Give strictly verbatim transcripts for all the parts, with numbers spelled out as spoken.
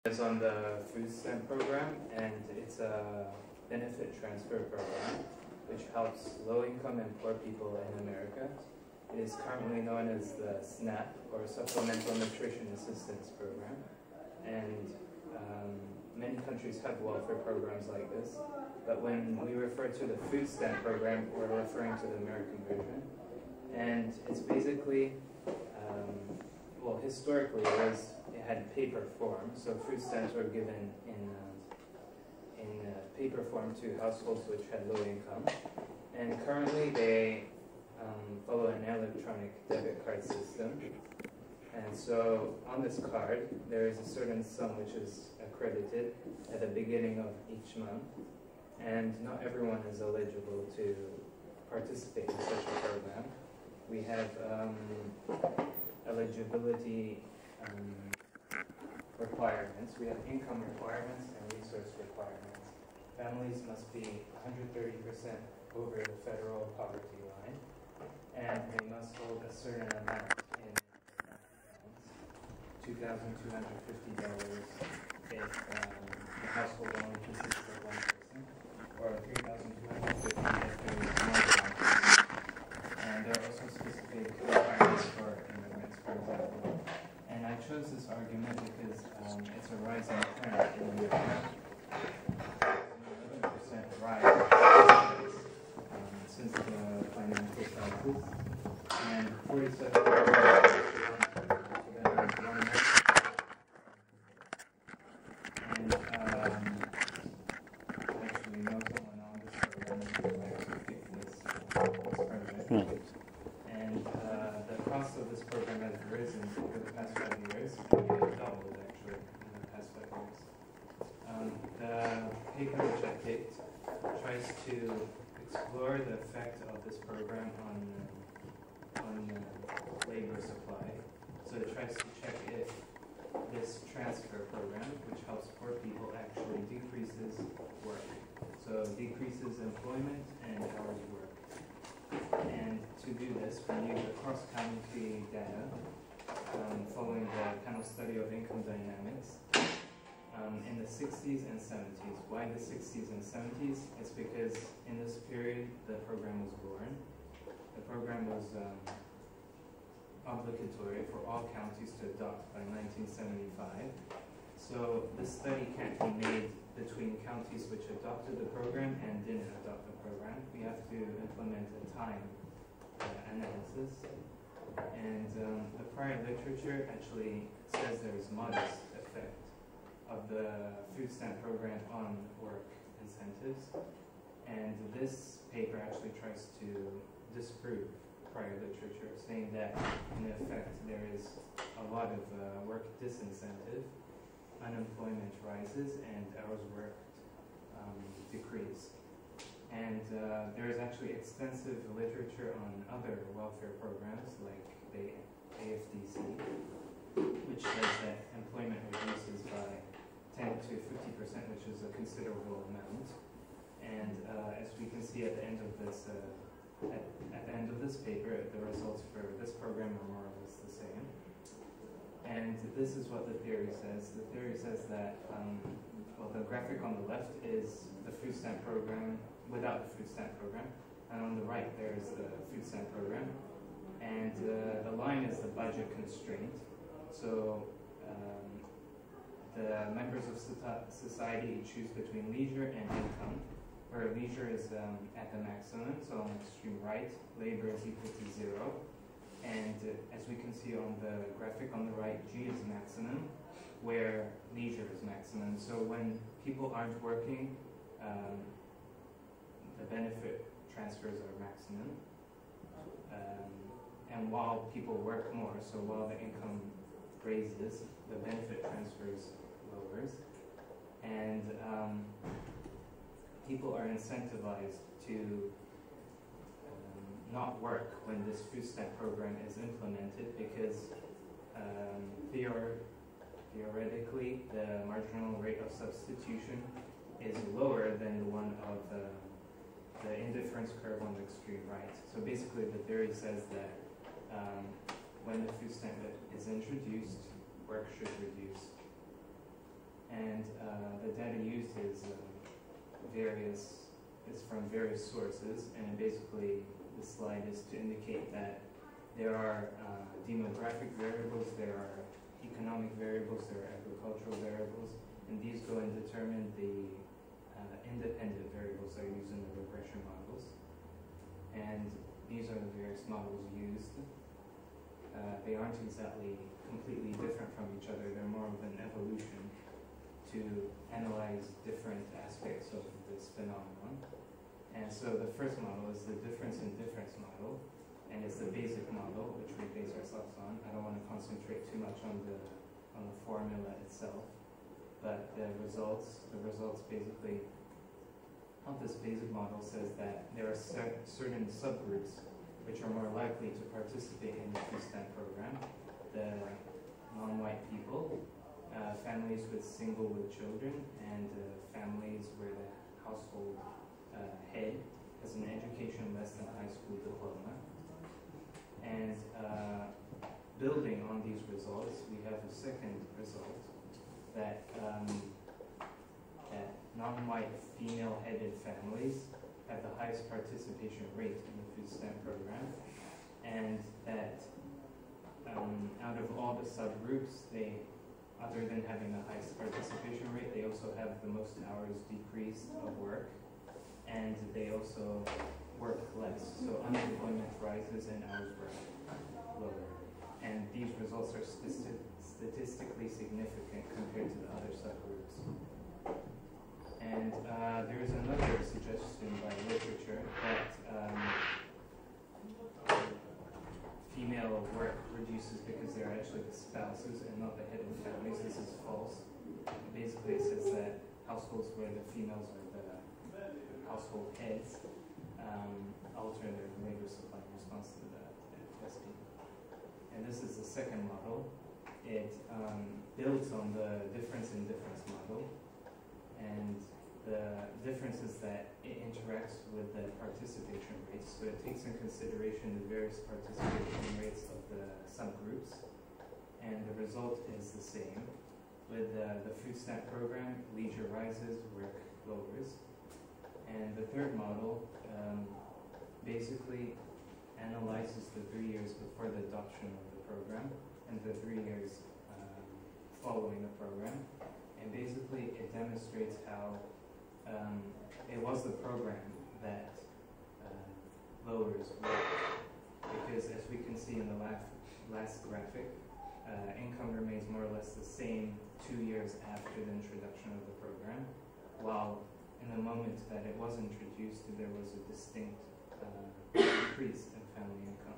is on the food stamp program, and it's a benefit transfer program which helps low-income and poor people in America. It is currently known as the SNAP, or Supplemental Nutrition Assistance Program, and um, many countries have welfare programs like this, but when we refer to the food stamp program, we're referring to the American version. And it's basically, um, well, historically it was it had paper form, so food stamps were given in uh, in uh, paper form to households which had low income, and currently they um, follow an electronic debit card system. And so on this card, there is a certain sum which is accredited at the beginning of each month, and not everyone is eligible to participate in such a program. We have um, eligibility um, requirements. We have income requirements and resource requirements. Families must be one hundred thirty percent over the federal poverty line, and they must hold a certain amount in two thousand two hundred fifty dollars if um, the household only consists of one person, or three thousand two hundred fifty dollars if there is more than one person. And there are also specific requirements for immigrants, for example. And I chose this argument because um, it's a rising trend in America. eleven percent rise um, since the financial crisis, and forty-seven percent and um, actually no someone on this program who actually picked this, this project. And uh, the cost of this program has risen over the past five years, and it doubled actually in the past five years. Um, the paper which I picked tries to explore the effect of this program on uh, on uh, labor supply. So it tries to check if this transfer program, which helps poor people, actually decreases work. So decreases employment and hours worked. And to do this, we use a cross-county data um, following the panel study of income dynamics um, in the sixties and seventies. Why the sixties and seventies? It's because in this period the program was born. The program was um, obligatory for all counties to adopt by nineteen seventy-five. So this study can't be made between counties which adopted the program and didn't adopt the program. We have to implement a time uh, analysis. And um, the prior literature actually says there is modest effect of the food stamp program on work incentives. And this paper actually tries to disprove prior literature, saying that in effect there is a lot of uh, work disincentive, unemployment rises, and hours worked um, decrease. And uh, there is actually extensive literature on other welfare programs like the A F D C, which says that employment reduces by ten to fifty percent, which is a considerable amount. And uh, as we can see at the end of this uh, At, at the end of this paper, the results for this program are more or less the same. And this is what the theory says. The theory says that, um, well, the graphic on the left is the food stamp program without the food stamp program. And on the right, there's the food stamp program. And uh, the line is the budget constraint. So um, the members of society choose between leisure and income, where leisure is um, at the maximum, so on the extreme right, labor is equal to zero. And uh, as we can see on the graphic on the right, G is maximum, where leisure is maximum. So when people aren't working, um, the benefit transfers are maximum. Um, and while people work more, so while the income raises, the benefit transfers lowers. And um, people are incentivized to um, not work when this food stamp program is implemented because um, theor theoretically the marginal rate of substitution is lower than the one of the, the indifference curve on the extreme right. So basically the theory says that um, when the food stamp is introduced, work should reduce. And uh, the data used is uh, various, is from various sources, and basically the slide is to indicate that there are uh, demographic variables, there are economic variables, there are agricultural variables, and these go and determine the uh, independent variables that are used in the regression models. And these are the various models used. Uh, they aren't exactly completely different from each other, they're more of an evolution to analyze different aspects of this phenomenon. And so the first model is the difference in difference model, and it's the basic model, which we base ourselves on. I don't want to concentrate too much on the on the formula itself, but the results, the results basically of this basic model says that there are cer certain subgroups which are more likely to participate in the food stamp program. The non-white people, uh, families with single with children, and uh, families where the household uh, head has an education less than a high school diploma. And uh, building on these results, we have a second result that um, that non-white female-headed families have the highest participation rate in the food stamp program, and that um, out of all the subgroups, they, other than having the highest participation rate, they also have the most hours decreased of work, and they also work less. So unemployment rises and hours work lower. And these results are stati statistically significant compared to the other subgroups. And uh, there is another suggestion by literature that um, female work reduces because they're actually the spouses and not the head of the families. This is false. Basically, it says that households where the females are the household heads um, alter their labor supply in response to the S P. And this is the second model. It um, builds on the difference in difference model, and the difference is that it interacts with the participation rates. So it takes in consideration the various participation rates of the subgroups, and the result is the same. With uh, the food stamp program, leisure rises, work lowers. And the third model um, basically analyzes the three years before the adoption of the program and the three years um, following the program. And basically it demonstrates how um, it was the program that uh, lowers work. Because as we can see in the last, last graphic, uh, income remains more or less the same two years after the introduction of the program, while in the moment that it was introduced, there was a distinct uh, increase in family income.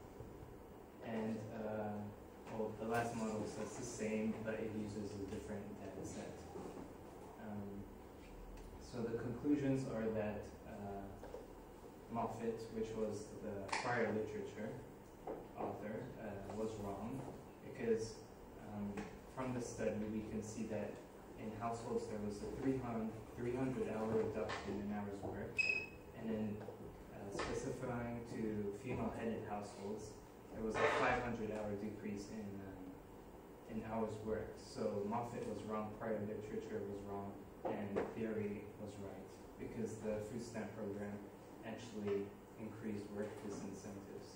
And uh, well, the last model says the same, but it uses a different data set. Um, so the conclusions are that uh, Moffett, which was the prior literature author, uh, was wrong, because um, from the study we can see that in households there was a three hundred hour reduction in hours worked, and in uh, specifying to female-headed households, there was a five hundred hour decrease in um, in hours worked. So Moffett was wrong, prior literature was wrong, and theory was right, because the food stamp program actually increased work disincentives.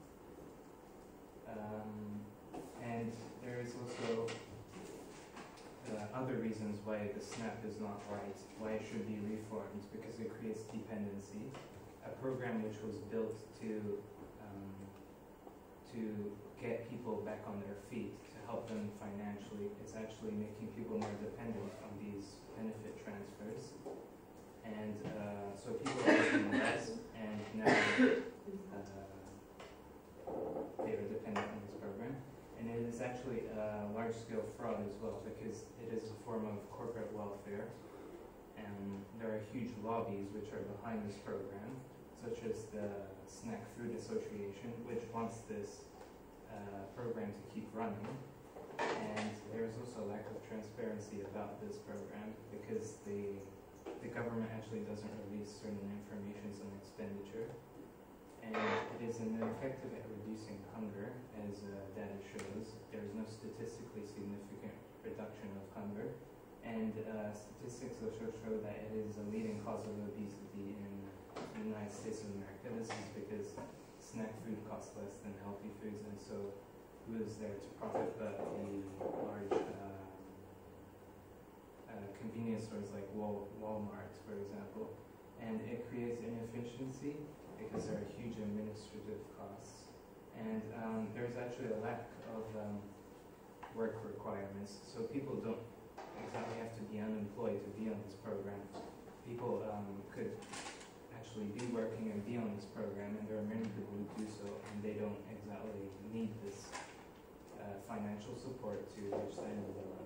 Um, and there is also Uh, other reasons why the SNAP is not right, why it should be reformed, because it creates dependency. A program which was built to um, to get people back on their feet, to help them financially, it's actually making people more dependent on these benefit transfers. And uh, so people are working less, and now uh, they are dependent on this program. And it is actually a large-scale fraud as well, because it is a form of corporate welfare, and there are huge lobbies which are behind this program, such as the Snack Food Association, which wants this uh, program to keep running. And there is also a lack of transparency about this program, because the, the government actually doesn't release certain information on expenditure. And it is ineffective at reducing hunger, as uh, data shows. There is no statistically significant reduction of hunger. And statistics also show that it is a leading cause of obesity in the United States of America. This is because snack food costs less than healthy foods, and so who is there to profit but the large uh, uh, convenience stores like Wal Walmart, for example. And it creates inefficiency because there are huge administrative costs. And um, there's actually a lack of um, work requirements, so people don't exactly have to be unemployed to be on this program. People um, could actually be working and be on this program, and there are many people who do so, and they don't exactly need this uh, financial support to reach the end of their life.